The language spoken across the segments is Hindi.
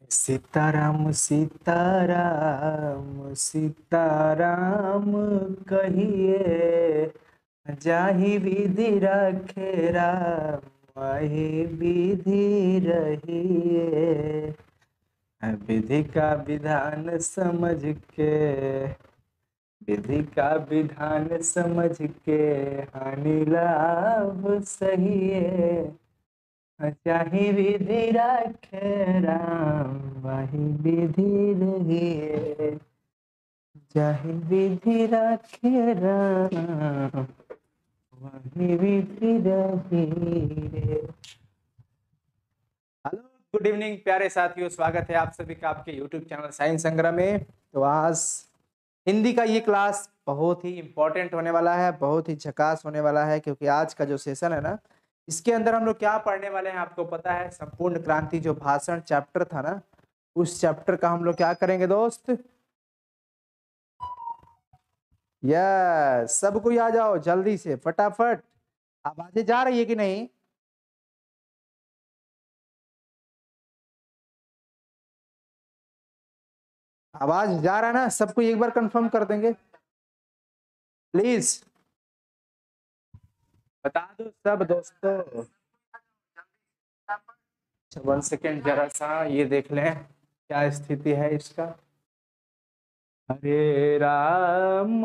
सीताराम सीताराम सीताराम कहिए, जाहि विधि रखे राम वही विधि रहिए। विधि का विधान समझ के, विधि का विधान समझ के हानि लाभ सहिए। चाहे विधि रखे राम वही विधि रहिए, चाहे विधि रखे राम वही विधि रहिए। हेलो, गुड इवनिंग प्यारे साथियों, स्वागत है आप सभी का आपके यूट्यूब चैनल साइंस संग्रह में। तो आज हिंदी का ये क्लास बहुत ही इम्पोर्टेंट होने वाला है, बहुत ही झकास होने वाला है, क्योंकि आज का जो सेशन है ना, इसके अंदर हम लोग क्या पढ़ने वाले हैं आपको पता है। संपूर्ण क्रांति जो भाषण चैप्टर था ना, उस चैप्टर का हम लोग क्या करेंगे दोस्त। यस, सब कोई आ जाओ जल्दी से फटाफट। आवाजें जा रही है कि नहीं? आवाज जा रहा है ना? सबको एक बार कंफर्म कर देंगे प्लीज, बता दो सब दोस्तों। 1 सेकेंड, जरा सा ये देख लें क्या स्थिति है इसका। हरे राम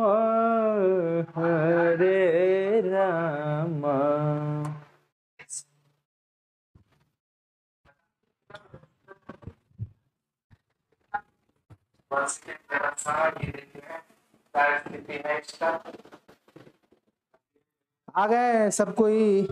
हरे राम। स्थिति है इसका। आ गए सब कोई?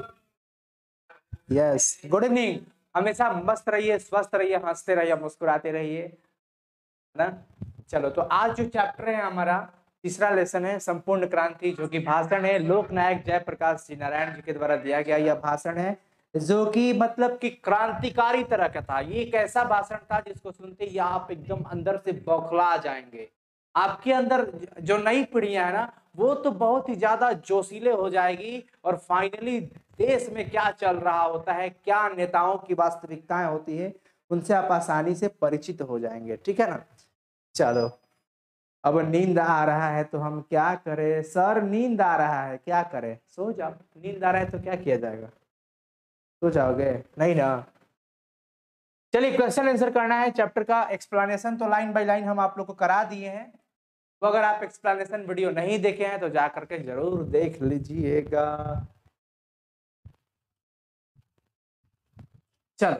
Yes, good evening. हमेशा मस्त रहिए, स्वस्थ रहिए, हंसते रहिए, मुस्कुराते रहिए ना। चलो, तो आज जो चैप्टर है हमारा तीसरा लेसन है संपूर्ण क्रांति, जो कि भाषण है लोकनायक जयप्रकाश जी नारायण जी के द्वारा दिया गया। यह भाषण है जो कि मतलब कि क्रांतिकारी तरह का था। ये एक ऐसा भाषण था जिसको सुनते ही आप एकदम अंदर से बौखला जाएंगे। आपके अंदर जो नई पीढ़ियां है ना, वो तो बहुत ही ज्यादा जोशीले हो जाएगी, और फाइनली देश में क्या चल रहा होता है, क्या नेताओं की वास्तविकताएं होती है, उनसे आप आसानी से परिचित हो जाएंगे। ठीक है ना? चलो, अब नींद आ रहा है तो हम क्या करें सर? नींद आ रहा है, क्या करें? सो जाओ। नींद आ रहा है तो क्या किया जाएगा? सो जाओगे नहीं ना? चलिए, क्वेश्चन आंसर करना है। चैप्टर का एक्सप्लेनेशन तो लाइन बाय लाइन हम आप लोग को करा दिए हैं। तो अगर आप एक्सप्लेनेशन वीडियो नहीं देखे हैं तो जा करके जरूर देख लीजिएगा। चलो,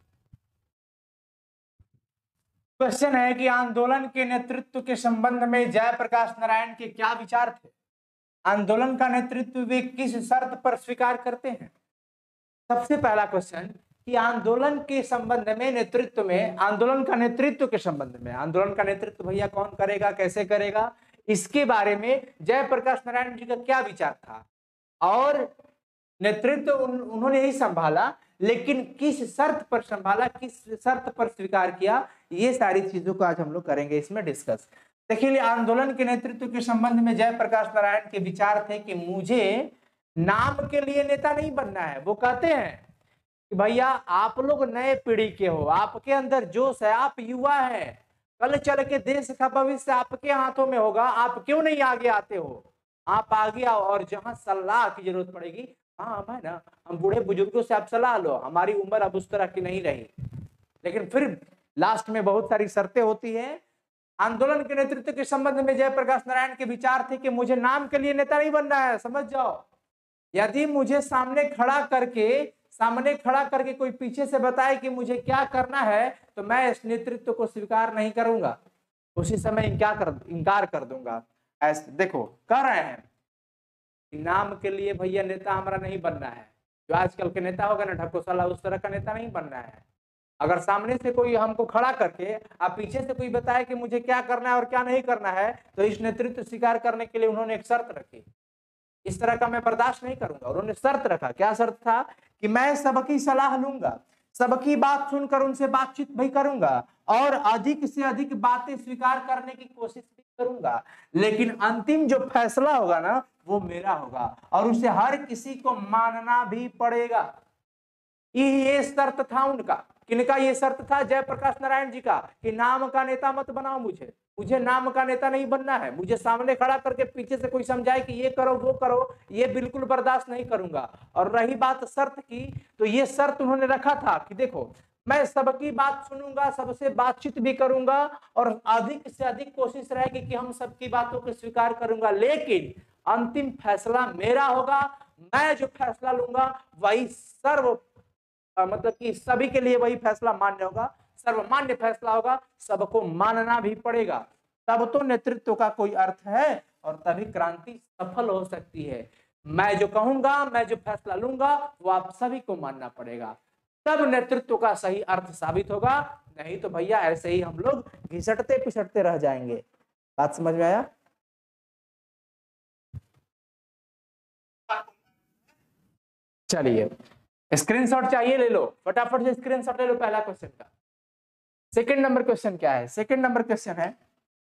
क्वेश्चन है कि आंदोलन के नेतृत्व के संबंध में जयप्रकाश नारायण के क्या विचार थे? आंदोलन का नेतृत्व वे किस शर्त पर स्वीकार करते हैं? सबसे पहला क्वेश्चन कि आंदोलन के संबंध में, नेतृत्व में, आंदोलन का नेतृत्व के संबंध में, आंदोलन का नेतृत्व भैया कौन करेगा, कैसे करेगा, इसके बारे में जयप्रकाश नारायण जी का क्या विचार था। और नेतृत्व उन्होंने ही संभाला, लेकिन किस शर्त पर संभाला, किस शर्त पर स्वीकार किया, ये सारी चीजों को आज हम लोग करेंगे इसमें डिस्कस। देखिए, आंदोलन के नेतृत्व के संबंध में जयप्रकाश नारायण के विचार थे कि मुझे नाम के लिए नेता नहीं बनना है। वो कहते हैं कि भैया आप लोग नए पीढ़ी के हो, आपके अंदर जोश है, आप युवा है, कल चल के देश का भविष्य आपके हाथों में होगा। आप क्यों नहीं आगे आते हो? आप आगे आओ, और जहां सलाह की जरूरत पड़ेगी, हाँ हम है ना, हम बूढ़े बुजुर्गों से आप सलाह लो, हमारी उम्र अब उस तरह की नहीं रही। लेकिन फिर लास्ट में बहुत सारी शर्तें होती है। आंदोलन के नेतृत्व के संबंध में जयप्रकाश नारायण के विचार थे कि मुझे नाम के लिए नेता नहीं बनना है, समझ जाओ। यदि मुझे सामने खड़ा करके कोई पीछे से बताए कि मुझे क्या करना है, तो मैं इस नेतृत्व को स्वीकार नहीं करूंगा, उसी समय इनकार कर दूंगा। ऐसे देखो कह रहे हैं कि नाम के लिए भैया नेता हमारा नहीं बनना है। जो आजकल के नेता होगा ना ढकोसला, उस तरह का नेता नहीं बनना है। अगर सामने से कोई हमको खड़ा करके आप पीछे से कोई बताए कि मुझे क्या करना है और क्या नहीं करना है, तो इस नेतृत्व स्वीकार करने के लिए उन्होंने एक शर्त रखी। इस तरह का मैं बर्दाश्त नहीं करूंगा। उन्होंने शर्त रखा। क्या शर्त था? कि मैं सबकी सलाह लूंगा, सबकी बात सुनकर उनसे बातचीत भी करूंगा, और अधिक से अधिक बातें स्वीकार करने की कोशिश भी करूंगा, लेकिन अंतिम जो फैसला होगा ना, वो मेरा होगा, और उसे हर किसी को मानना भी पड़ेगा। ये शर्त था उनका। किनका ये शर्त था? जयप्रकाश नारायण जी का, कि नाम का नेता मत बनाओ मुझे नाम का नेता नहीं बनना है, मुझे सामने खड़ा करके पीछे से कोई समझाए कि ये करो वो करो, ये बिल्कुल बर्दाश्त नहीं करूंगा। और रही बात शर्त की, तो ये शर्त उन्होंने रखा था कि देखो मैं सबकी बात सुनूंगा, सबसे बातचीत भी करूंगा और अधिक से अधिक कोशिश रहेगी कि हम सबकी बातों को स्वीकार करूंगा, लेकिन अंतिम फैसला मेरा होगा, मैं जो फैसला लूंगा वही मतलब कि सभी के लिए वही फैसला मान्य होगा, सर्वमान्य फैसला होगा, सबको मानना भी पड़ेगा, तब तो नेतृत्व का कोई अर्थ है और तभी क्रांति सफल हो सकती है। मैं जो कहूंगा, मैं जो फैसला लूंगा वो आप सभी को मानना पड़ेगा, तब नेतृत्व का सही अर्थ साबित होगा, नहीं तो भैया ऐसे ही हम लोग घिसटते पिसटते रह जाएंगे। बात समझ में आया? चलिए स्क्रीनशॉट चाहिए ले लो, फटाफट से स्क्रीनशॉट ले लो पहला क्वेश्चन का। सेकंड नंबर क्वेश्चन क्या है? सेकंड नंबर क्वेश्चन है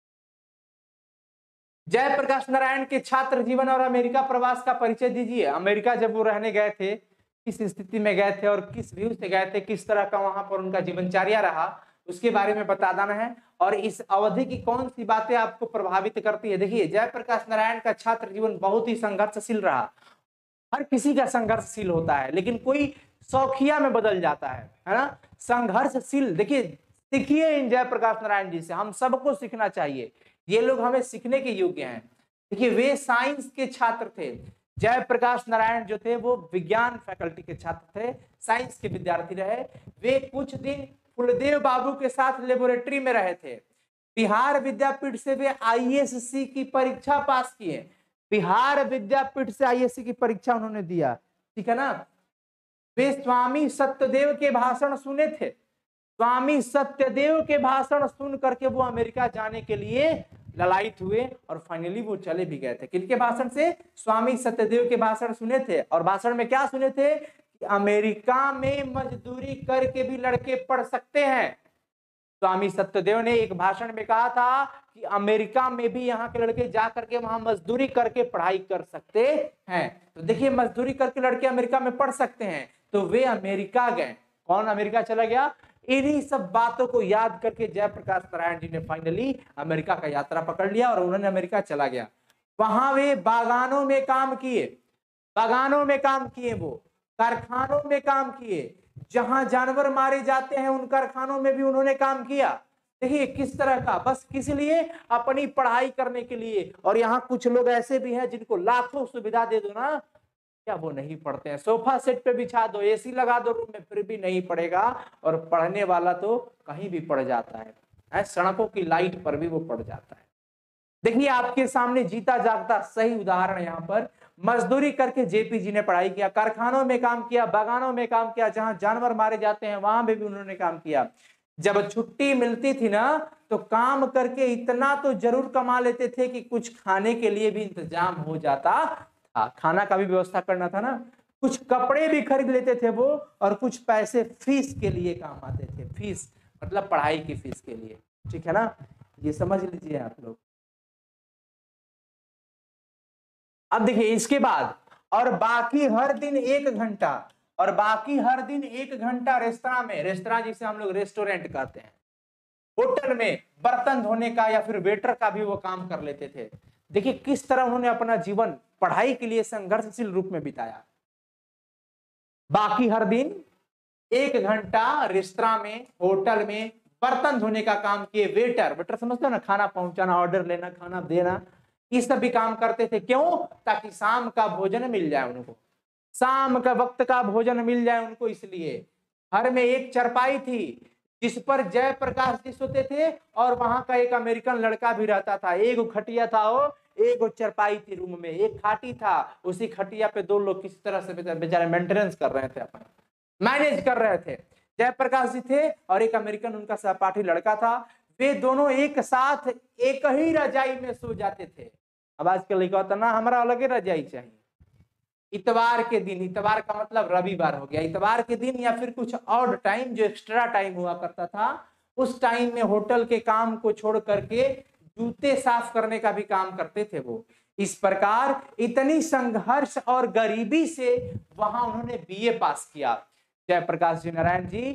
जयप्रकाश नारायण के छात्र जीवन और अमेरिका प्रवास का परिचय दीजिए। अमेरिका जब वो रहने गए थे, किस स्थिति में गए थे और किस व्यू से गए थे, किस तरह का वहां पर उनका जीवनचर्या रहा, उसके बारे में बता देना है। और इस अवधि की कौन सी बातें आपको प्रभावित करती है? देखिए जयप्रकाश नारायण का छात्र जीवन बहुत ही संघर्षशील रहा। हर किसी का संघर्षशील होता है, लेकिन कोई शौकिया में बदल जाता है ना। संघर्षशील, देखिए सीखिए इन जयप्रकाश नारायण जी से, हम सबको सीखना चाहिए, ये लोग हमें सीखने के योग्य हैं। देखिए वे साइंस के छात्र थे, जयप्रकाश नारायण जो थे वो विज्ञान फैकल्टी के छात्र थे, साइंस के विद्यार्थी रहे। वे कुछ दिन फुलदेव बाबू के साथ लेबोरेटरी में रहे थे। बिहार विद्यापीठ से वे आईएएससी की परीक्षा पास किए, बिहार विद्यापीठ से आईएएससी की परीक्षा उन्होंने दिया, ठीक है ना। वे स्वामी सत्यदेव के भाषण सुने थे, स्वामी सत्यदेव के भाषण सुन करके वो अमेरिका जाने के लिए ललायित हुए और फाइनली वो चले भी गए थे। किनके भाषण से? स्वामी सत्यदेव के भाषण सुने थे, और भाषण में क्या सुने थे? कि अमेरिका में मजदूरी करके भी लड़के पढ़ सकते हैं। स्वामी सत्यदेव ने एक भाषण में कहा था कि अमेरिका में भी यहाँ के लड़के जा करके वहां मजदूरी करके पढ़ाई कर सकते हैं। तो देखिए मजदूरी करके लड़के अमेरिका में पढ़ सकते हैं, तो वे अमेरिका गए। कौन अमेरिका चला गया? इन्हीं सब बातों को याद करके जयप्रकाश नारायण जी ने फाइनली अमेरिका का यात्रा पकड़ लिया और उन्होंने अमेरिका चला गया। वहां वे बागानों में काम किए, बागानों में काम किए, वो कारखानों में काम किए, जहां जानवर मारे जाते हैं उन कारखानों में भी उन्होंने काम किया। देखिए किस तरह का, बस किस लिए? अपनी पढ़ाई करने के लिए। और यहाँ कुछ लोग ऐसे भी हैं जिनको लाखों सुविधा दे दो ना, क्या वो नहीं पढ़ते हैं? सोफा सेट पे बिछा दो, एसी लगा दो रूम में, फिर भी नहीं पढ़ेगा। और पढ़ने वाला तो कहीं भी पढ़ जाता है, सड़कों की लाइट पर भी वो पढ़ जाता है। देखिए आपके सामने जीता जागता सही उदाहरण, यहाँ पर मजदूरी करके जेपी जी ने पढ़ाई किया, कारखानों में काम किया, बागानों में काम किया, जहां जानवर मारे जाते हैं वहां पे भी उन्होंने काम किया। जब छुट्टी मिलती थी ना, तो काम करके इतना तो जरूर कमा लेते थे कि कुछ खाने के लिए भी इंतजाम हो जाता था, खाना का भी व्यवस्था करना था ना, कुछ कपड़े भी खरीद लेते थे वो, और कुछ पैसे फीस के लिए काम आते थे। फीस मतलब पढ़ाई की फीस के लिए, ठीक है ना, ये समझ लीजिए आप लोग। अब देखिए इसके बाद, और बाकी हर दिन 1 घंटा, और बाकी हर दिन 1 घंटा रेस्तरां में, रेस्तरां जिसे हम लोग रेस्टोरेंट कहते हैं, होटल में बर्तन धोने का या फिर वेटर का भी वो काम कर लेते थे। देखिए किस तरह उन्होंने अपना जीवन पढ़ाई के लिए संघर्षशील रूप में बिताया। बाकी हर दिन 1 घंटा रेस्तरां में, होटल में बर्तन धोने का काम किए, वेटर, वेटर समझते हो ना, खाना पहुंचाना, ऑर्डर लेना, खाना देना, ये सब भी काम करते थे। क्यों? ताकि शाम का भोजन मिल जाए उनको, शाम का वक्त का भोजन मिल जाए उनको। इसलिए घर में एक चारपाई थी जिस पर जयप्रकाश जी सोते थे, और वहां का एक अमेरिकन लड़का भी रहता था। एक खटिया था, वो एक चारपाई थी रूम में, एक खाटी था, उसी खटिया पे 2 लोग किसी तरह से बेचारे मेंटेनेंस कर रहे थे, अपना मैनेज कर रहे थे। जयप्रकाश जी थे और एक अमेरिकन उनका सहपाठी लड़का था। वे दोनों एक साथ एक ही रजाई में सो जाते थे। अब आजकल लिखा होता ना, हमारा अलग ही रजाई चाहिए। इतवार के दिन, इतवार का मतलब रविवार हो गया, इतवार के दिन या फिर कुछ ऑड टाइम जो एक्स्ट्रा टाइम हुआ करता था, उस टाइम में होटल के काम को छोड़ करके जूते साफ करने का भी काम करते थे वो। इस प्रकार इतनी संघर्ष और गरीबी से वहां उन्होंने बीए पास किया। जयप्रकाश जी नारायण जी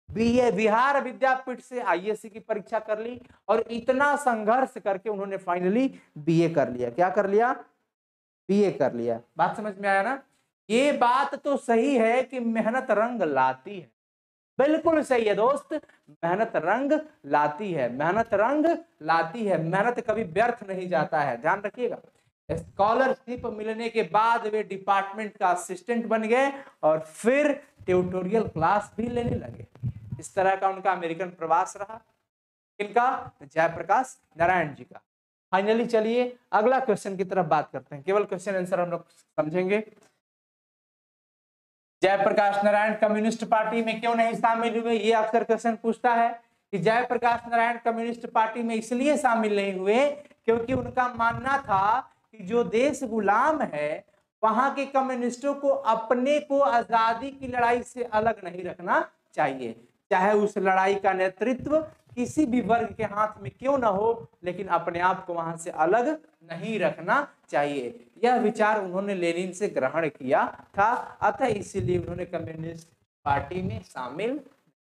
बिहार विद्यापीठ से आईएएस की परीक्षा कर ली और इतना संघर्ष करके उन्होंने फाइनली बीए कर लिया। क्या कर लिया? बीए कर लिया। बात समझ में आया ना? ये बात तो सही है कि मेहनत रंग लाती है, बिल्कुल सही है दोस्त, मेहनत रंग लाती है, मेहनत रंग लाती है, मेहनत कभी व्यर्थ नहीं जाता है, ध्यान रखिएगा। स्कॉलरशिप मिलने के बाद वे डिपार्टमेंट का असिस्टेंट बन गए और फिर ट्यूटोरियल क्लास भी लेने लगे। इस तरह का उनका अमेरिकन प्रवास रहा। इनका जयप्रकाश नारायण जी का। फाइनली चलिए अगला क्वेश्चन की तरफ बात करते हैं, केवल क्वेश्चन आंसर हम लोग समझेंगे। जयप्रकाश नारायण कम्युनिस्ट पार्टी में क्यों नहीं शामिल हुए? ये अक्सर क्वेश्चन पूछता है कि जयप्रकाश नारायण कम्युनिस्ट पार्टी में इसलिए शामिल नहीं हुए क्योंकि उनका मानना था कि जो देश गुलाम है वहां के कम्युनिस्टों को अपने को आजादी की लड़ाई से अलग नहीं रखना चाहिए, चाहे उस लड़ाई का नेतृत्व किसी भी वर्ग के हाथ में क्यों ना हो, लेकिन अपने आप को वहां से अलग नहीं रखना चाहिए। यह विचार उन्होंने लेनिन से ग्रहण किया था, अतः इसीलिए उन्होंने कम्युनिस्ट पार्टी में शामिल।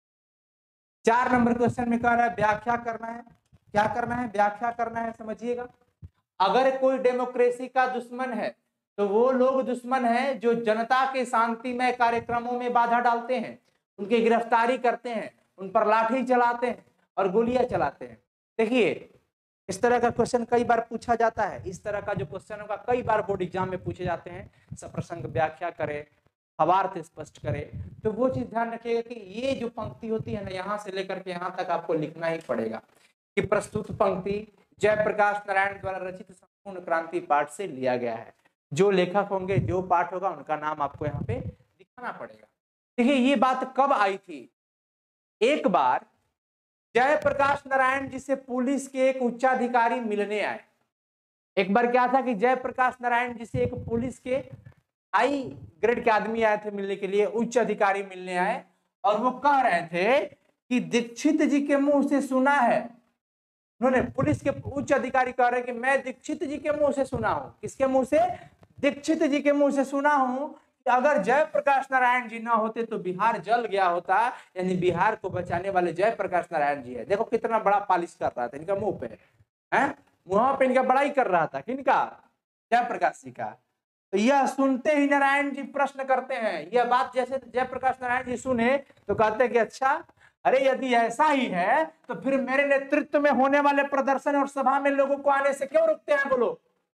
4 नंबर क्वेश्चन में कह रहा है व्याख्या करना है। क्या करना है? व्याख्या करना है। समझिएगा, अगर कोई डेमोक्रेसी का दुश्मन है तो वो लोग दुश्मन हैं जो जनता के शांतिमय कार्यक्रमों में बाधा डालते हैं, उनकी गिरफ्तारी करते हैं, उन पर लाठी चलाते हैं और गोलियां चलाते हैं। देखिए, इस तरह का क्वेश्चन कई बार पूछा जाता है। इस तरह का जो क्वेश्चन होगा कई बार बोर्ड एग्जाम में पूछे जाते हैं, सप्रसंग व्याख्या करे, भावार्थ स्पष्ट करे। तो वो चीज ध्यान रखिएगा कि ये जो पंक्ति होती है ना, यहाँ से लेकर के यहाँ तक आपको लिखना ही पड़ेगा कि प्रस्तुत पंक्ति जयप्रकाश नारायण द्वारा रचित संपूर्ण क्रांति पाठ से लिया गया है। जो लेखक होंगे, जो पाठ होगा, उनका नाम आपको यहाँ पे दिखाना पड़ेगा। देखिए, ये बात कब आई थी? एक बार जयप्रकाश नारायण जी से पुलिस के एक उच्चाधिकारी मिलने आए। एक बार क्या था कि जयप्रकाश नारायण जी से एक पुलिस के हाई ग्रेड के आदमी आए थे मिलने के लिए, उच्च अधिकारी मिलने आए और वो कह रहे थे कि दीक्षित जी के मुंह से सुना है। उन्होंने, पुलिस के उच्च अधिकारी कह रहे हैं कि मैं दीक्षित जी के मुंह से सुना हूं। किसके मुंह से? दीक्षित जी के मुंह से सुना हूं कि अगर जयप्रकाश नारायण जी ना होते तो बिहार जल गया होता, यानी बिहार को बचाने वाले जयप्रकाश नारायण जी है। देखो कितना बड़ा पालिश कर रहा था इनका मुंह पे, है मुंह पे इनका बड़ाई कर रहा था। किनका? जयप्रकाश जी का। तो यह सुनते ही नारायण जी प्रश्न करते हैं। यह बात जैसे जयप्रकाश नारायण जी सुने तो कहते हैं कि अच्छा, अरे यदि ऐसा ही है तो फिर मेरे नेतृत्व में होने वाले प्रदर्शन और सभा में लोगों को आने से क्यों रुकते हैं? बोलो,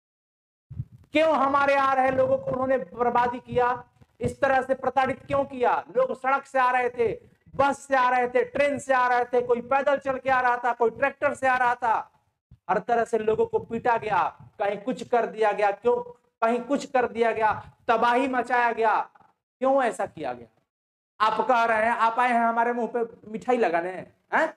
क्यों हमारे आ रहे लोगों को उन्होंने बर्बादी किया, इस तरह से प्रताड़ित क्यों किया? लोग सड़क से आ रहे थे, बस से आ रहे थे, ट्रेन से आ रहे थे, कोई पैदल चल के आ रहा था, कोई ट्रैक्टर से आ रहा था। हर तरह से लोगों को पीटा गया, कहीं कुछ कर दिया गया, क्यों कहीं कुछ कर दिया गया, तबाही मचाया गया। क्यों ऐसा किया गया? आप कह रहे हैं, आप आए हैं हमारे मुंह पे मिठाई लगाने हैं?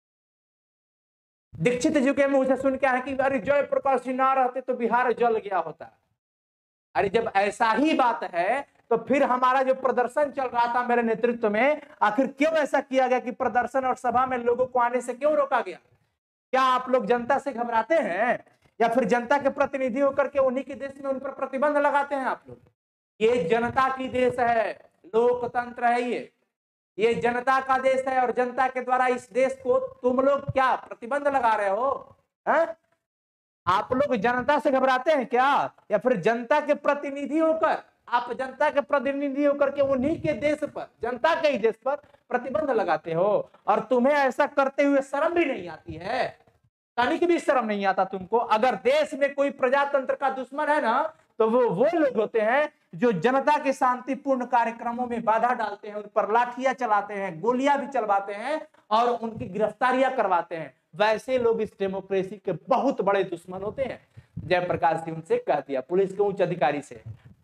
दीक्षित जी के मुंह से सुन के आए कि अरे जयप्रकाश जी ना रहते तो बिहार जल गया होता। अरे जब ऐसा ही बात है तो फिर हमारा जो प्रदर्शन चल रहा था मेरे नेतृत्व में, आखिर क्यों ऐसा किया गया कि प्रदर्शन और सभा में लोगों को आने से क्यों रोका गया? क्या आप लोग जनता से घबराते हैं या फिर जनता के प्रतिनिधि होकर के उन्हीं के देश में उन पर प्रतिबंध लगाते हैं आप लोग? ये जनता की देश है, लोकतंत्र है, ये जनता का देश है और जनता के द्वारा इस देश को तुम लोग क्या प्रतिबंध लगा रहे हो? है? आप लोग जनता से घबराते हैं क्या, या फिर जनता के प्रतिनिधि होकर, आप जनता के प्रतिनिधि होकर के उन्हीं के देश पर, जनता के ही देश पर प्रतिबंध लगाते हो? और तुम्हें ऐसा करते हुए शर्म भी नहीं आती है? तनिक भी शर्म नहीं आता तुमको? अगर देश में कोई प्रजातंत्र का दुश्मन है ना, तो वो लोग होते हैं जो जनता के शांतिपूर्ण कार्यक्रमों में बाधा डालते हैं, उन पर लाठियां चलाते हैं, गोलियां भी चलवाते हैं और उनकी गिरफ्तारियां करवाते हैं। वैसे लोग इस डेमोक्रेसी के बहुत बड़े दुश्मन होते हैं। जयप्रकाश जी उनसे कह दिया, पुलिस के उच्च अधिकारी से,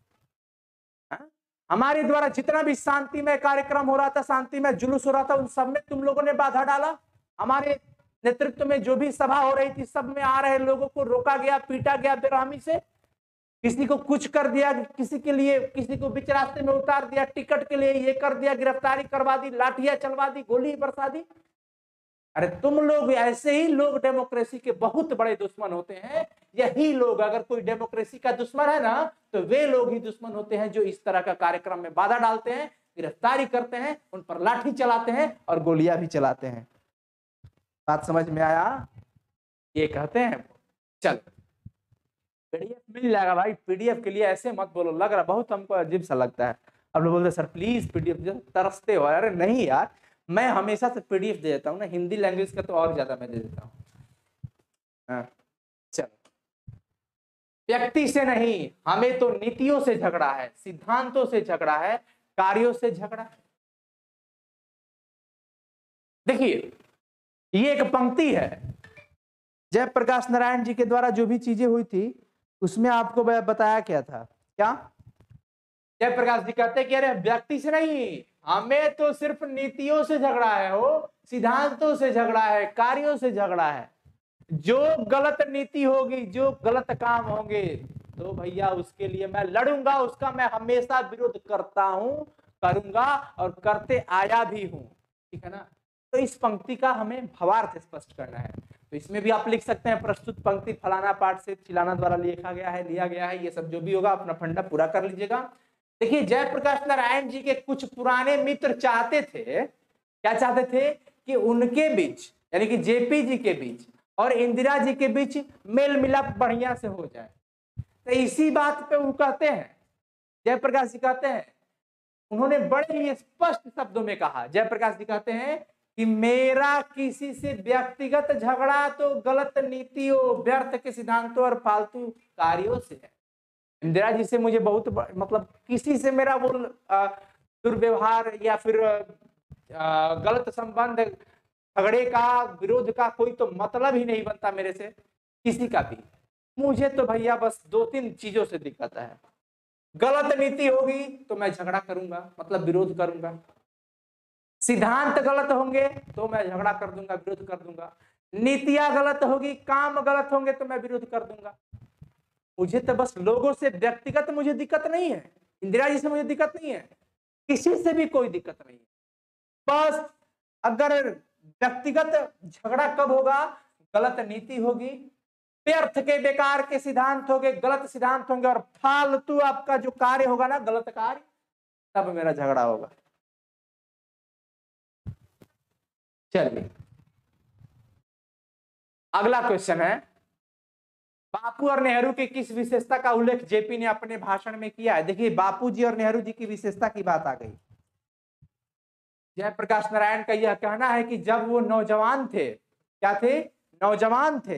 हमारे द्वारा जितना भी शांतिमय कार्यक्रम हो रहा था, शांतिमय जुलूस हो रहा था, उन सब में तुम लोगों ने बाधा डाला। हमारे नेतृत्व में जो भी सभा हो रही थी, सब में आ रहे लोगों को रोका गया, पीटा गया बेरहमी से, किसी को कुछ कर दिया, किसी के लिए किसी को बीच रास्ते में उतार दिया, टिकट के लिए ये कर दिया, गिरफ्तारी करवा दी, लाठियां चलवा दी, गोली बरसा दी। अरे तुम लोग, ऐसे ही लोग डेमोक्रेसी के बहुत बड़े दुश्मन होते हैं। यही लोग, अगर कोई डेमोक्रेसी का दुश्मन है ना, तो वे लोग ही दुश्मन होते हैं जो इस तरह का कार्यक्रम में बाधा डालते हैं, गिरफ्तारी करते हैं, उन पर लाठी चलाते हैं और गोलियां भी चलाते हैं। बात समझ में आया? ये कहते हैं। चल पीडीएफ मिल जाएगा भाई, पीडीएफ के लिए ऐसे मत बोलो, लग रहा बहुत हमको अजीब सा लगता है। अब लोग बोलते सर प्लीज पीडीएफ, तरसते हो। अरे नहीं यार, मैं हमेशा से पीडीएफ दे देता हूँ ना, हिंदी लैंग्वेज का तो और ज्यादा मैं दे देता हूँ। चलो, व्यक्ति से नहीं, हमें तो नीतियों से झगड़ा है, सिद्धांतों से झगड़ा है, कार्यों से झगड़ा है। देखिए ये एक पंक्ति है, जयप्रकाश नारायण जी के द्वारा जो भी चीजें हुई थी उसमें आपको बताया क्या था? क्या जयप्रकाश जी कहते कि अरे व्यक्ति से नहीं, हमें तो सिर्फ नीतियों से झगड़ा है, हो सिद्धांतों से झगड़ा है, कार्यों से झगड़ा है। जो गलत नीति होगी, जो गलत काम होंगे, तो भैया उसके लिए मैं लड़ूंगा, उसका मैं हमेशा विरोध करता हूं, करूंगा और करते आया भी हूं। ठीक है ना? तो इस पंक्ति का हमें भावार्थ स्पष्ट करना है। तो इसमें भी आप लिख सकते हैं, प्रस्तुत पंक्ति फलाना पाठ से चिलाना द्वारा लिखा गया है, लिया गया है। ये सब जो भी होगा अपना फंडा पूरा कर लीजिएगा। देखिए जयप्रकाश नारायण जी के कुछ पुराने मित्र चाहते थे, क्या चाहते थे कि उनके बीच, यानी कि जेपी जी के बीच और इंदिरा जी के बीच मेल मिलाप बढ़िया से हो जाए। तो इसी बात पे वो कहते हैं, जयप्रकाश जी कहते हैं, उन्होंने बड़े ही स्पष्ट शब्दों में कहा, जयप्रकाश जी कहते हैं कि मेरा किसी से व्यक्तिगत झगड़ा तो गलत नीतियों, व्यर्थ के सिद्धांतों और फालतू कार्यों से है। इंदिरा जी से मुझे बहुत मतलब किसी से मेरा वो दुर्व्यवहार या फिर गलत संबंध, झगड़े का, विरोध का कोई तो मतलब ही नहीं बनता मेरे से किसी का भी। मुझे तो भैया बस 2-3 चीजों से दिक्कत है। गलत नीति होगी तो मैं झगड़ा करूंगा, मतलब विरोध करूंगा। सिद्धांत गलत होंगे तो मैं झगड़ा कर दूंगा, विरोध कर दूंगा। नीतियां गलत होगी, काम गलत होंगे तो मैं विरोध कर दूंगा। मुझे तो बस लोगों से व्यक्तिगत मुझे दिक्कत नहीं है, इंदिरा जी से मुझे दिक्कत नहीं है, किसी से भी कोई दिक्कत नहीं है। बस अगर व्यक्तिगत झगड़ा कब होगा, गलत नीति होगी, व्यर्थ के बेकार के सिद्धांत होंगे, गलत सिद्धांत होंगे और फालतू आपका जो कार्य होगा ना, गलत कार्य, तब मेरा झगड़ा होगा। चलिए अगला क्वेश्चन है, बापू और नेहरू की किस विशेषता का उल्लेख जेपी ने अपने भाषण में किया है? देखिए बापू जी और नेहरू जी की विशेषता की बात आ गई। जयप्रकाश नारायण का यह कहना है कि जब वो नौजवान थे, क्या थे? नौजवान थे।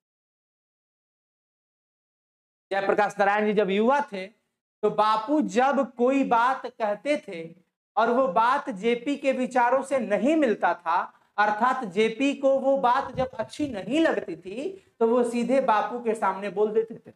जयप्रकाश नारायण जी जब युवा थे तो बापू जब कोई बात कहते थे और वो बात जेपी के विचारों से नहीं मिलता था, अर्थात जेपी को वो बात जब अच्छी नहीं लगती थी तो वो सीधे बापू के सामने बोल देते थे।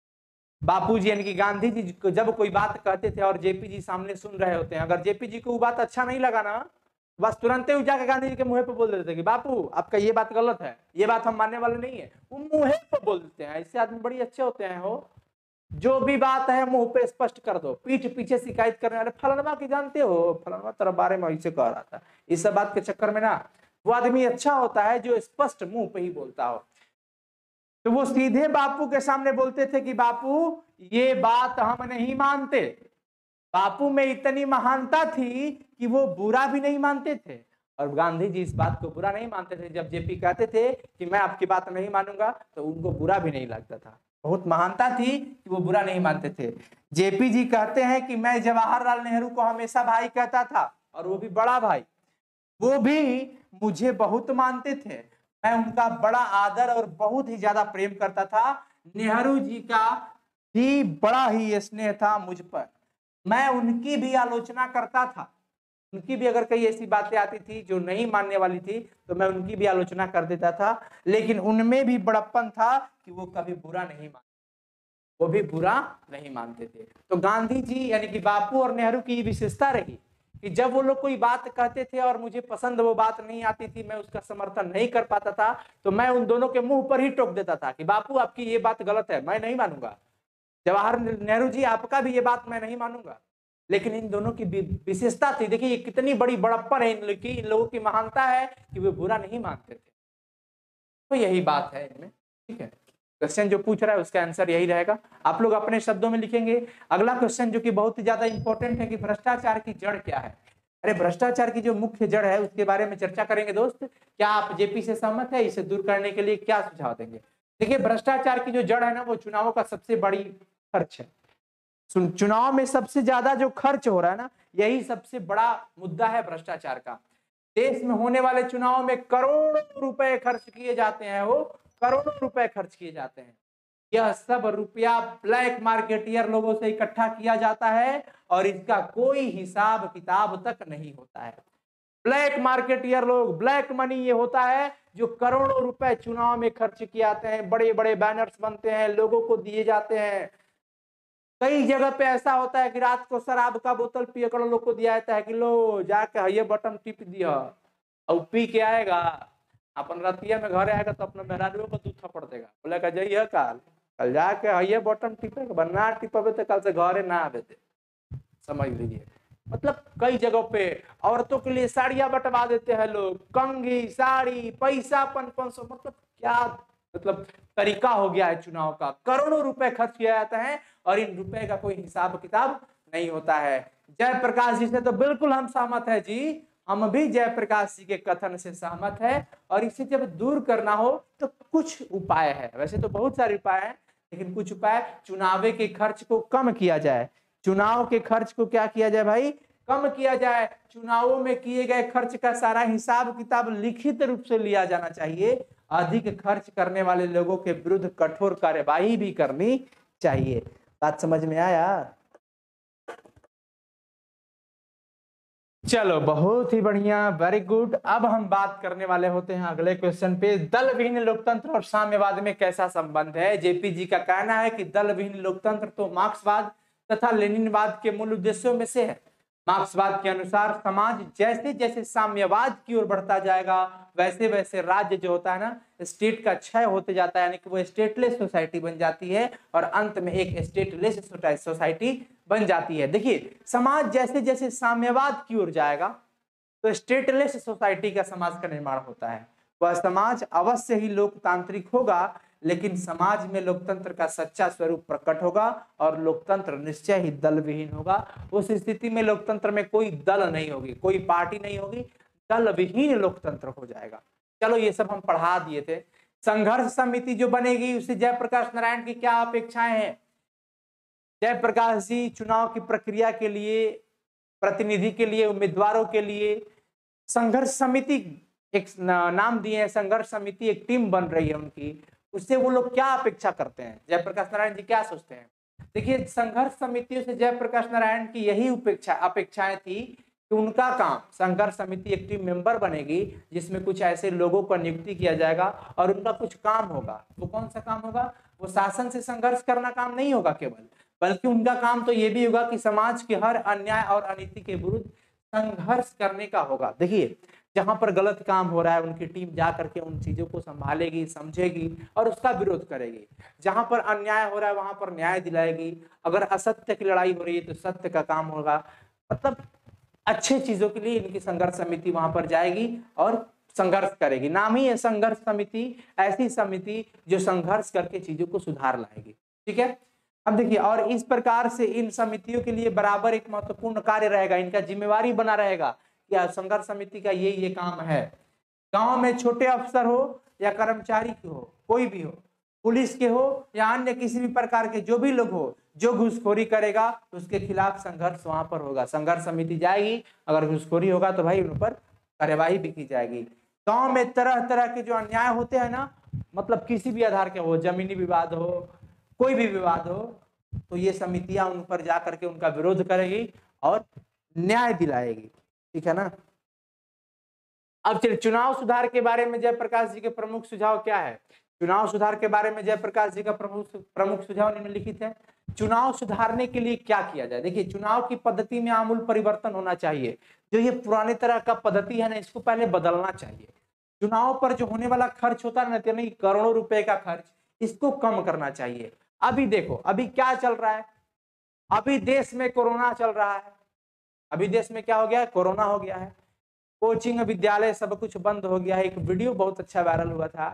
बापू जी यानी कि गांधी जी जब कोई बात कहते थे और जेपी जी सामने सुन रहे होते हैं, अगर जेपी जी को वो बात अच्छा नहीं लगा ना, बस तुरंत ही जाकर गांधी जी के मुंह पे बोल देते थे कि बापू आपका ये बात गलत है, ये बात हम मानने वाले नहीं है। वो मुंह पे बोल देते हैं। ऐसे आदमी बड़ी अच्छे होते हैं, हो जो भी बात है मुंह पे स्पष्ट कर दो, पीठ पीछे शिकायत करने वाले फलाना की जानते हो, फलाना तेरे बारे में ऐसे कह रहा था, इस सब बात के चक्कर में ना वो आदमी अच्छा होता है जो स्पष्ट मुंह पे ही बोलता हो। तो वो सीधे बापू के सामने बोलते थे कि बापू ये बात हम नहीं मानते। बापू में इतनी महानता थी कि वो बुरा भी नहीं मानते थे, और गांधी जी इस बात को बुरा नहीं मानते थे। जब जेपी कहते थे कि मैं आपकी बात नहीं मानूंगा तो उनको बुरा भी नहीं लगता था। बहुत महानता थी कि वो बुरा नहीं मानते थे। जेपी जी कहते हैं कि मैं जवाहरलाल नेहरू को हमेशा भाई कहता था, और वो भी बड़ा भाई। वो भी मुझे बहुत मानते थे, मैं उनका बड़ा आदर और बहुत ही ज्यादा प्रेम करता था। नेहरू जी का भी बड़ा ही स्नेह था मुझ पर, मैं उनकी भी आलोचना करता था। उनकी भी अगर कई ऐसी बातें आती थी जो नहीं मानने वाली थी तो मैं उनकी भी आलोचना कर देता था, लेकिन उनमें भी बड़प्पन था कि वो कभी बुरा नहीं मानते, वो भी बुरा नहीं मानते थे। तो गांधी जी यानी कि बापू और नेहरू की विशेषता रही कि जब वो लोग कोई बात कहते थे और मुझे पसंद वो बात नहीं आती थी, मैं उसका समर्थन नहीं कर पाता था, तो मैं उन दोनों के मुंह पर ही टोक देता था कि बापू आपकी ये बात गलत है, मैं नहीं मानूंगा। जवाहरलाल नेहरू जी आपका भी ये बात मैं नहीं मानूंगा। लेकिन इन दोनों की विशेषता थी, देखिए ये कितनी बड़ी बड़प्पन है इन लोगों की महानता है कि वे बुरा नहीं मानते थे। तो यही बात है इनमें, ठीक है। क्वेश्चन जो पूछ रहा है उसका आंसर यही रहेगा, आप लोग अपने शब्दों में लिखेंगे। अगला क्वेश्चन जो कि बहुत ही ज्यादा इंपॉर्टेंट है कि भ्रष्टाचार की जड़ क्या है। अरे भ्रष्टाचार की जो मुख्य जड़ है उसके बारे में चर्चा करेंगे दोस्त। क्या आप जेपी से सहमत है? इसे दूर करने के लिए क्या सुझाव देंगे? देखिए भ्रष्टाचार की जो जड़ है ना वो चुनावों का सबसे बड़ी खर्च है। चुनाव में सबसे ज्यादा जो खर्च हो रहा है ना यही सबसे बड़ा मुद्दा है भ्रष्टाचार का। देश में होने वाले चुनाव में करोड़ों रुपए खर्च किए जाते हैं, वो करोड़ों रुपए खर्च किए जाते हैं। यह सब रुपया ब्लैक मार्केटियर लोगों से इकट्ठा किया जाता है और इसका कोई हिसाब किताब तक नहीं होता है। ब्लैक मार्केटियर लोग, ब्लैक मनी ये होता है जो करोड़ों रुपए चुनाव में खर्च किए जाते हैं, बड़े बड़े बैनर्स बनते हैं, लोगों को दिए जाते हैं। कई जगह पे ऐसा होता है कि रात को शराब का बोतल पिए कर लोग को दिया जाता है कि लो जाके ये बटन टिप दिया और पी के आएगा अपन रतिया में घर आएगा तो अपना मेहरानियों को दूध थप्पड़ देगा, बोले का जाइए कल कल जाके ये बटन टिपेगा, ना टिपे तो कल से घरे ना आवे दे। समझ लीजिए, मतलब कई जगहों पे औरतों के लिए साड़ियां बंटवा देते हैं लोग, कंघी साड़ी पैसा 500, मतलब क्या मतलब तरीका हो गया है चुनाव का। करोड़ों रुपए खर्च किया जाता है और इन रुपए का कोई हिसाब किताब नहीं होता है। जयप्रकाश जी से तो बिल्कुल हम सहमत है जी, हम भी जयप्रकाश जी के कथन से सहमत है। और इसे जब दूर करना हो तो कुछ उपाय है, वैसे तो बहुत सारे उपाय है लेकिन कुछ उपाय, चुनाव के खर्च को कम किया जाए। चुनाव के खर्च को क्या किया जाए भाई? कम किया जाए। चुनावों में किए गए खर्च का सारा हिसाब किताब लिखित रूप से लिया जाना चाहिए। अधिक खर्च करने वाले लोगों के विरुद्ध कठोर कार्यवाही भी करनी चाहिए। बात समझ में आया? चलो बहुत ही बढ़िया, वेरी गुड। अब हम बात करने वाले होते हैं अगले क्वेश्चन पे, दल विहीन लोकतंत्र और साम्यवाद में कैसा संबंध है। जेपी जी का कहना है कि दल विहीन लोकतंत्र तो मार्क्सवाद तथा लेनिनवाद के मूल उद्देश्यों में से है। मार्क्सवाद के अनुसार समाज जैसे जैसे साम्यवाद की ओर बढ़ता जाएगा वैसे वैसे राज्य जो होता है ना स्टेट का क्षय होते जाता है, यानी कि वो स्टेटलेस सोसाइटी बन जाती है और अंत में एक स्टेटलेस सोसाइटी बन जाती है। देखिए समाज जैसे जैसे साम्यवाद की ओर जाएगा तो स्टेटलेस सोसाइटी का समाज का निर्माण होता है। वह समाज अवश्य ही लोकतांत्रिक होगा लेकिन समाज में लोकतंत्र का सच्चा स्वरूप प्रकट होगा और लोकतंत्र निश्चय ही दल विहीन होगा। उस स्थिति में लोकतंत्र में कोई दल नहीं होगी, कोई पार्टी नहीं होगी, दल विहीन लोकतंत्र हो जाएगा। चलो ये सब हम पढ़ा दिए थे। संघर्ष समिति जो बनेगी उससे जयप्रकाश नारायण की क्या अपेक्षाएं हैं? जयप्रकाश जी चुनाव की प्रक्रिया के लिए, प्रतिनिधि के लिए, उम्मीदवारों के लिए संघर्ष समिति एक नाम दिए हैं, संघर्ष समिति एक टीम बन रही है उनकी, उससे वो लोग क्या अपेक्षा करते हैं? जयप्रकाश नारायण जी क्या सोचते हैं? देखिए संघर्ष समितियों से जयप्रकाश नारायण की यही अपेक्षाएं थी कि उनका काम, संघर्ष समिति एक टीम मेंबर बनेगी जिसमें कुछ ऐसे लोगों का नियुक्ति किया जाएगा और उनका कुछ काम होगा। वो कौन सा काम होगा? वो शासन से संघर्ष करना काम नहीं होगा केवल, बल्कि उनका काम तो ये भी होगा कि समाज के हर अन्याय और अनीति के विरुद्ध संघर्ष करने का होगा। देखिए जहां पर गलत काम हो रहा है उनकी टीम जा करके उन चीजों को संभालेगी, समझेगी और उसका विरोध करेगी। जहां पर अन्याय हो रहा है वहां पर न्याय दिलाएगी। अगर असत्य की लड़ाई हो रही है तो सत्य का काम होगा। मतलब अच्छे चीजों के लिए इनकी संघर्ष समिति वहां पर जाएगी और संघर्ष करेगी। नाम ही है संघर्ष समिति, ऐसी समिति जो संघर्ष करके चीजों को सुधार लाएगी। ठीक है, अब देखिए, और इस प्रकार से इन समितियों के लिए बराबर एक महत्वपूर्ण कार्य रहेगा, इनका जिम्मेवारी बना रहेगा कि संघर्ष समिति का ये काम है। गांव में छोटे अफसर हो या कर्मचारी के हो, कोई भी हो, पुलिस के हो या अन्य किसी भी प्रकार के जो भी लोग हो, जो घूसखोरी करेगा उसके खिलाफ संघर्ष वहां पर होगा। संघर्ष समिति जाएगी, अगर घूसखोरी होगा तो भाई उन पर कार्यवाही भी की जाएगी। गांव में तरह तरह के जो अन्याय होते हैं ना, मतलब किसी भी आधार के हो, जमीनी विवाद हो, कोई भी विवाद हो, तो ये समितियां उन पर जाकर के उनका विरोध करेगी और न्याय दिलाएगी। ठीक है ना। अब चलिए चुनाव सुधार के बारे में जयप्रकाश जी के प्रमुख सुझाव क्या है? चुनाव सुधार के बारे में जयप्रकाश जी का प्रमुख सुझाव निम्नलिखित है। चुनाव सुधारने के लिए क्या किया जाए? देखिए चुनाव की पद्धति में आमूल परिवर्तन होना चाहिए। जो ये पुराने तरह का पद्धति है ना, इसको पहले बदलना चाहिए। चुनाव पर जो होने वाला खर्च होता है ना, करोड़ों रुपए का खर्च, इसको कम करना चाहिए। अभी देखो अभी क्या चल रहा है, अभी देश में कोरोना चल रहा है। अभी देश में क्या हो गया है? कोरोना हो गया है। कोचिंग विद्यालय सब कुछ बंद हो गया है। एक वीडियो बहुत अच्छा वायरल हुआ था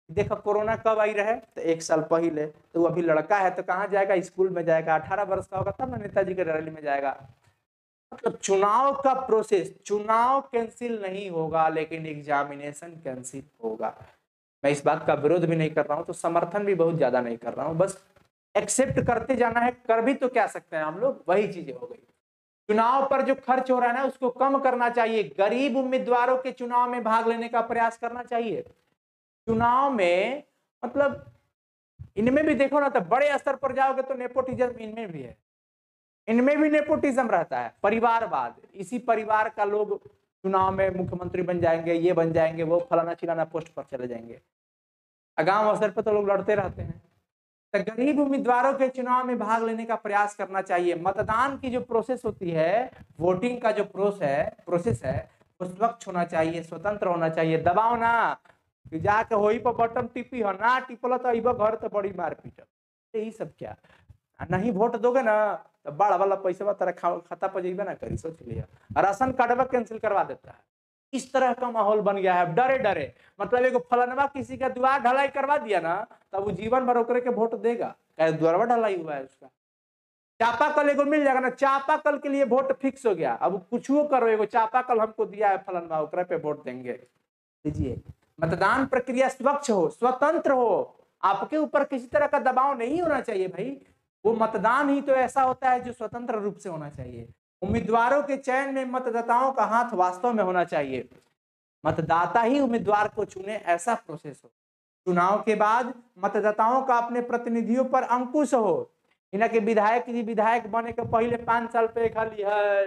देखो कोरोना कब आई रहे, तो 1 साल पहले, तो वो अभी लड़का है तो कहाँ जाएगा, स्कूल में जाएगा, 18 वर्ष का होगा तब ना नेताजी के रैली में जाएगा। मतलब चुनाव का प्रोसेस, चुनाव कैंसिल नहीं होगा लेकिन एग्जामिनेशन कैंसिल होगा। मैं इस बात का विरोध भी नहीं कर रहा हूँ, तो समर्थन भी बहुत ज्यादा नहीं कर रहा हूँ, बस एक्सेप्ट करते जाना है। कर भी तो क्या सकते हैं हम लोग, वही चीजें हो गई। चुनाव पर जो खर्च हो रहा है ना उसको कम करना चाहिए, गरीब उम्मीदवारों के चुनाव में भाग लेने का प्रयास करना चाहिए। चुनाव में मतलब इनमें भी देखो ना, तो बड़े स्तर पर जाओगे तो नेपोटिज्म इनमें भी है, इनमें भी नेपोटिज्म रहता है, परिवारवाद। इसी परिवार का लोग चुनाव में मुख्यमंत्री बन जाएंगे, ये बन जाएंगे, वो फलाना चिलाना पोस्ट पर चले जाएंगे। गांव स्तर पर तो लोग लड़ते रहते हैं। तो गरीब उम्मीदवारों के चुनाव में भाग लेने का प्रयास करना चाहिए। मतदान की जो प्रोसेस होती है, वोटिंग का जो प्रोसेस है वो स्वच्छ होना चाहिए, स्वतंत्र होना चाहिए। दबाव ना कि जाके होई पर बटन टिपी हो ना, टिपल तो अइबो घर तो बड़ी मारपीट। यही सब क्या, नहीं वोट दोगे ना तो बड़ा वाला पैसा तेरा खाता पर जाइबे ना करी, सोच लिया। राशन कार्डवा कैंसिल करवा देता है। इस तरह का माहौल बन गया है, डरे डरे। मतलब एगो फलनवा किसी का द्वार ढलाई करवा दिया ना, तब वो जीवन भर ओकरे के वोट देगा, द्वारवा ढलाई हुआ है उसका। चापाकल एगो मिल जाएगा ना, चापाकल के लिए वोट फिक्स हो गया, अब कुछ वो करो, एगो चापाकल हमको दिया है फलनवा, ओकरे पे वोट देंगे। दीजिए। मतदान प्रक्रिया स्वच्छ हो, स्वतंत्र हो, आपके ऊपर किसी तरह का दबाव नहीं होना चाहिए भाई। वो मतदान ही तो ऐसा होता है जो स्वतंत्र रूप से होना चाहिए। उम्मीदवारों के चयन में मतदाताओं का हाथ वास्तव में होना चाहिए, मतदाता ही उम्मीदवार को चुने, ऐसा प्रोसेस हो। चुनाव के बाद मतदाताओं का अपने प्रतिनिधियों पर अंकुश हो। इन्हें के विधायक बने के पहले 5 साल पे खाली है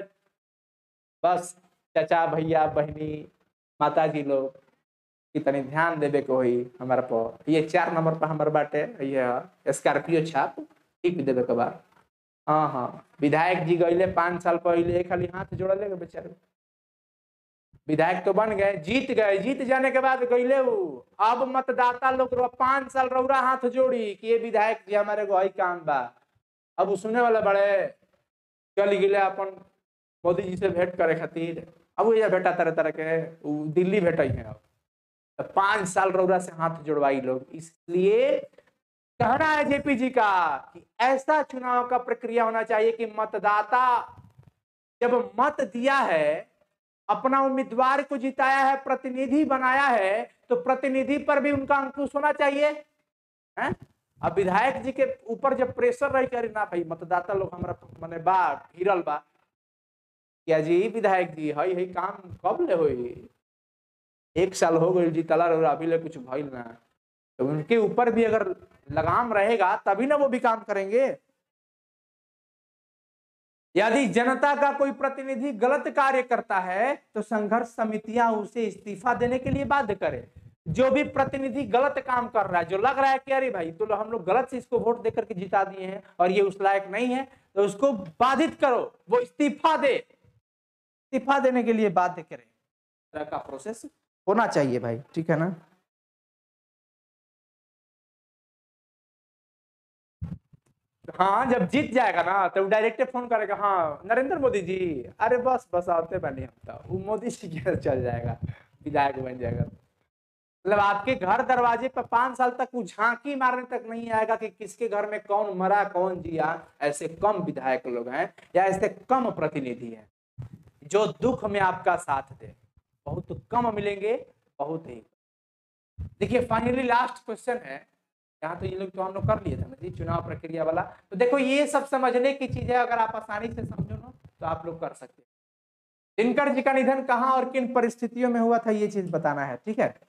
बस चाचा भैया बहनी माता जी लोग कितनी ध्यान देवे को हुई हमारा पर। ये 4 नंबर पर हमारे बाटे ये स्कॉर्पियो छाप टिप देवे के बाद। हाँ हाँ, विधायक जी गए 5 साल पहले खाली हाथ जोड़ ले बेचारे, विधायक तो बन गए, जीत जाने के बाद गईले अब मतदाता लोग 5 साल रौरा हाथ जोड़ी कि ये विधायक जी हमारे को काम बा। अब सुने वाला बड़े चल गए अपन मोदी जी से भेंट करे खातिर, अब ये भेटा तरह तरह के दिल्ली भेटे हैं। अब 5 साल रौरा से हाथ जुड़वाई लोग। इसलिए कहना है जेपी जी का कि ऐसा चुनाव का प्रक्रिया होना चाहिए कि मतदाता जब मत दिया है, अपना उम्मीदवार को जिताया है, प्रतिनिधि बनाया है, तो प्रतिनिधि पर भी उनका अंकुश होना चाहिए है? अब विधायक जी के ऊपर जब प्रेशर रही करे ना भाई, मतदाता लोग हमारा मने बा घिरल बा क्या जी विधायक जी हई काम कब ले होई, 1 साल हो गई जीतला और अभी ले कुछ भइल ना, तो उनके ऊपर भी अगर लगाम रहेगा तभी ना वो भी काम करेंगे। यदि जनता का कोई प्रतिनिधि गलत कार्य करता है तो संघर्ष समितियां उसे इस्तीफा देने के लिए बाध्य करें। जो भी प्रतिनिधि गलत काम कर रहा है, जो लग रहा है कि अरे भाई तो हम लोग गलत से इसको वोट देकर के जिता दिए हैं और ये उस लायक नहीं है, तो उसको बाधित करो, वो इस्तीफा दे, इस्तीफा देने के लिए बाध्य करें। तरह का प्रोसेस होना चाहिए भाई, ठीक है ना। हाँ जब जीत जाएगा ना तो डायरेक्ट फोन करेगा, हाँ नरेंद्र मोदी जी, अरे बस बस आते पहले हफ्ता वो मोदी जी के चल जाएगा, विधायक बन जाएगा। मतलब आपके घर दरवाजे पर 5 साल तक वो झांकी मारने तक नहीं आएगा कि किसके घर में कौन मरा कौन जिया। ऐसे कम विधायक लोग हैं या ऐसे कम प्रतिनिधि हैं जो दुख में आपका साथ दे, बहुत कम मिलेंगे, बहुत ही। देखिए फाइनली लास्ट क्वेश्चन है, यहाँ तो ये लोग तो हम लोग कर लिए थे ना जी चुनाव प्रक्रिया वाला। तो देखो ये सब समझने की चीजें अगर आप आसानी से समझो ना तो आप लोग कर सकते हैं। दिनकर जी का निधन कहाँ और किन परिस्थितियों में हुआ था ये चीज बताना है, ठीक है।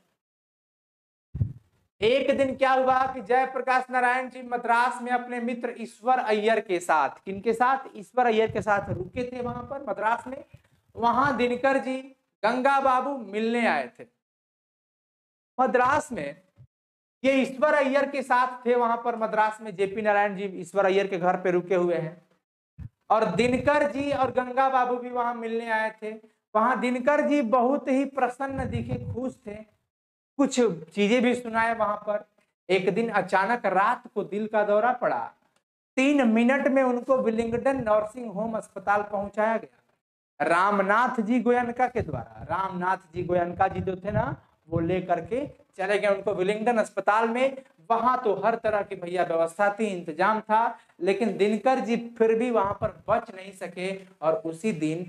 एक दिन क्या हुआ कि जयप्रकाश नारायण जी मद्रास में अपने मित्र ईश्वर अय्यर के साथ, किनके साथ, ईश्वर अय्यर के साथ रुके थे वहां पर मद्रास में। वहां दिनकर जी गंगा बाबू मिलने आए थे मद्रास में। ये ईश्वर अय्यर के साथ थे वहां पर मद्रास में, जेपी नारायण जी ईश्वर अय्यर के घर पे रुके हुए हैं और दिनकर जी और गंगा बाबू भी वहां मिलने आए थे। वहां दिनकर जी बहुत ही प्रसन्न दिखे, खुश थे, कुछ चीजें भी सुनाए वहां पर। एक दिन अचानक रात को दिल का दौरा पड़ा, 3 मिनट में उनको विलिंगडन नर्सिंग होम अस्पताल पहुंचाया गया रामनाथ जी गोयनका के द्वारा। रामनाथ जी गोयनका जी जो थे ना वो लेकर के चले गए उनको विलिंगडन अस्पताल में। वहां तो हर तरह की भैया व्यवस्था थी, इंतजाम था, लेकिन दिनकर जी फिर भी वहां पर बच नहीं सके और उसी दिन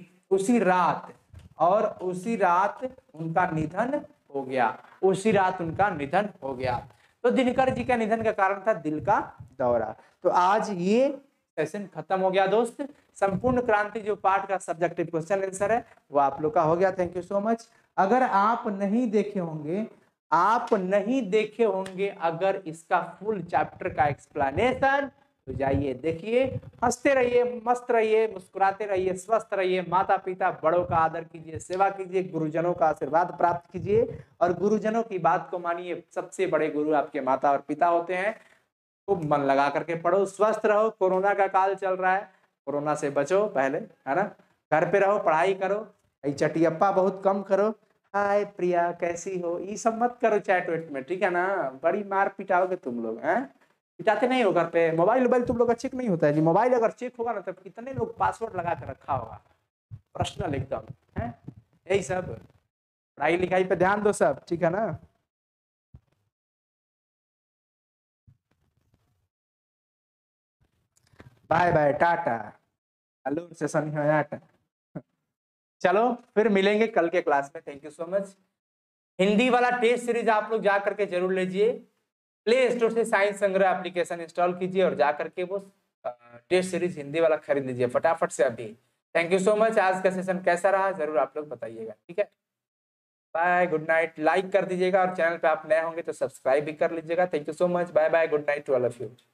उसी रात उनका निधन हो गया। उसी रात उनका निधन हो गया। तो दिनकर जी का निधन का कारण था दिल का दौरा। तो आज ये सेशन खत्म हो गया दोस्त। संपूर्ण क्रांति जो पार्ट का सब्जेक्टिव क्वेश्चन आंसर है वो आप लोग का हो गया। Thank you so much. अगर आप नहीं देखे होंगे अगर इसका फुल चैप्टर का एक्सप्लेनेशन, तो जाइए देखिए। हंसते रहिए, मस्त रहिए, मुस्कुराते रहिए, स्वस्थ रहिए, माता पिता बड़ों का आदर कीजिए, सेवा कीजिए, गुरुजनों का आशीर्वाद प्राप्त कीजिए और गुरुजनों की बात को मानिए। सबसे बड़े गुरु आपके माता और पिता होते हैं। खूब मन लगा करके पढ़ो, स्वस्थ रहो। कोरोना का काल चल रहा है, कोरोना से बचो पहले, है ना। घर पे रहो, पढ़ाई करो, चटियप्पा बहुत कम करो। हाय प्रिया कैसी हो, ये सब मत करो चैट वेट में, ठीक है ना। बड़ी मार पिटाओगे तुम लोग, हैं। पिटाते नहीं हो घर पे। मोबाइल तुम लोग का चेक नहीं होता है जी। मोबाइल अगर चेक होगा ना तो कितने लोग पासवर्ड लगा कर रखा होगा, पर्सनल एकदम, है। यही सब, पढ़ाई लिखाई पे ध्यान दो सब, ठीक है ना। बाय बाय, टाटा, हेलो से टाटा। चलो फिर मिलेंगे कल के क्लास में। Thank you so much. Hindi वाला टेस्ट सीरीज आप लोग जा करके जरूर लीजिए। प्ले स्टोर से साइंस संग्रह एप्लीकेशन इंस्टॉल कीजिए और जा करके वो टेस्ट सीरीज हिंदी वाला खरीद लीजिए फटाफट से अभी। Thank you so much. आज का सेशन कैसा रहा जरूर आप लोग बताइएगा, ठीक है। Bye, good night. लाइक कर दीजिएगा और चैनल पे आप नए होंगे तो सब्सक्राइब भी कर लीजिएगा। Thank you so much. Bye bye, good night to all of you.